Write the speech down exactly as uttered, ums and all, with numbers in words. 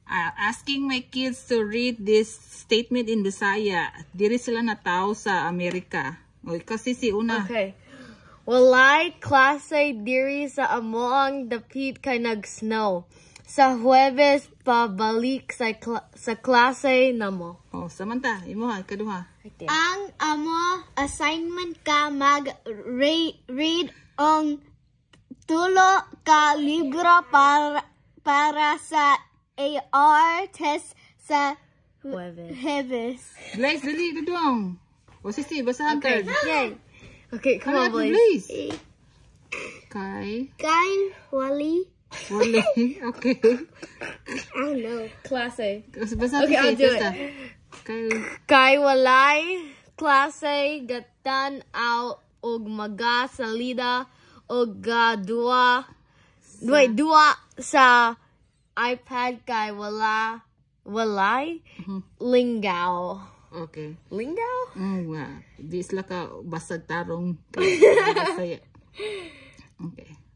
uh, asking my kids to read this statement in Bisaya. Diri sila nataw sa Amerika. O, kasi si una. Okay. Walay klase diri sa amoang dapit kay nag-snow. Sa Huwebes pabalik sa kla sa klase namo. Oh, samanta, imo ha, kaduha. Ang amo assignment ka mag re read ang tulo ka libro para para sa A R test sa Huwebes. Huwebes. Blaze, dali, dudong. O, sisi, basahan Okay. ka. Yay. Okay, come Hurry on, up, Blaze. Blaze. Kay, Kain wali. wali. Okay. I don't know. Klase. Basa, Okay, I'll do it. Kay, Kay walay klase gatan aw og maga salida og ga dua wait dua sa iPad kay wala walay lingaw. okay. Lingaw? Oh, wow. Di sila ka basag tarong. Kay, Bisaya. Okay.